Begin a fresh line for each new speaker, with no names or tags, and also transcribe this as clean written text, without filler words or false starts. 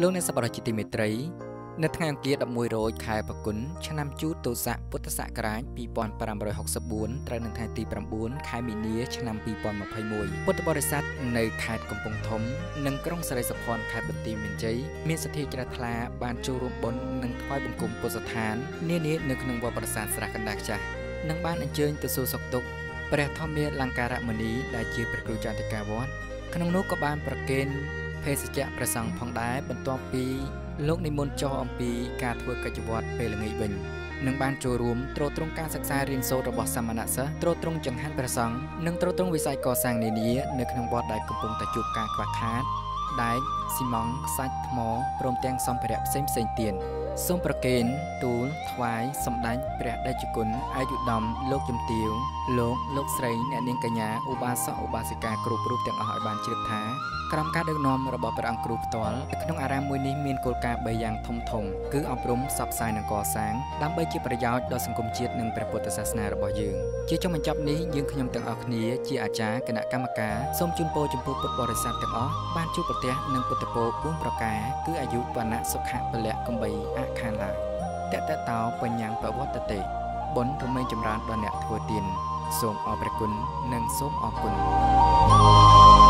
លោកអ្នកសប្បុរសជាទីមេត្រីនៅថ្ងៃអង្គារ11រោចខែបគុណឆ្នាំជូតទស័កពុទ្ធសករាជ2564ត្រូវនៅថ្ងៃទី9ខែមីនាឆ្នាំ2021ពុទ្ធបរិស័ទនៅខេត្តកំពង់ធំនិងក្រុងសិរីសភ័ណ្ឌខេត្តបន្ទាយមានជ័យមានសទ្ធាជ្រះថ្លាបានចូលរួមបុណ្យនិងថ្វាយបង្គំពុទ្ធស្ថាននានានៅក្នុងវត្តប្រាសាទស្រះកណ្ដាលខ្ចាស់និងបានអញ្ជើញទៅសួរសុខទុក្ខព្រះធម្មលង្ការមុនីដែលជាព្រះគ្រូចន្ទការវត្តក្នុងនោះក៏បានប្រគេនភេសជ្ជៈព្រះសង្ឃផងដែរបន្ទាប់ពីលោកនិមន្តចោះអំពីការធ្វើកិច្ចវត្តពេលល្ងាចវិញនឹងបានចូលរួមត្រួតត្រងការសិក្សារៀនសូត្ររបស់សាមណសិស្សត្រួតត្រងចង្ហាន់ព្រះសង្ឃនិងត្រួតត្រងវិស័យកសាងនានានៅក្នុងវត្តដែលកំពុងតែជួបការខ្វះខាតដែកស៊ីម៉ង់សាច់ថ្មព្រមទាំងសម្ភារៈផ្សេងទៀតសូមប្រគេនទូលថ្វាយសម្ដេចព្រះតេជគុណអាយុដំលោកជំទាវលោកស្រីអ្នកនាងកញ្ញាឧបាសកឧបាសិកាគ្រប់រូបទាំងអស់ឲ្យបានជ្រាបថាក្រោមការដឹកនាំរបស់ព្រះអង្គគ្រូផ្ទាល់ក្នុងអារាមមួយនេះមានគោលការណ៍3យ៉ាងធំគឺអប់រំផ្សព្វផ្សាយនិងកសាងដើម្បីជាប្រយោជន៍ដល់សង្គមជាតិនិងព្រះពុទ្ធសាសនារបស់យើងជាចុងបញ្ចប់នេះយើងខ្ញុំទាំងអស់គ្នាជាអាចារ្យគណៈកម្មការសូមជូនពរចំពោះពុទ្ធបរិស័ទទាំងអស់បានជួបប្រទះនឹងពុទ្ធពរ4ប្រការគឺអាយុវណ្ណៈសុខៈពលៈកំបីអខានឡាតតតោបញ្ញាំបវត្តតិបុណ្យរមែងចម្រើនដល់អ្នកធ្វើទានសូមអរព្រះគុណនិងសូមអរគុណ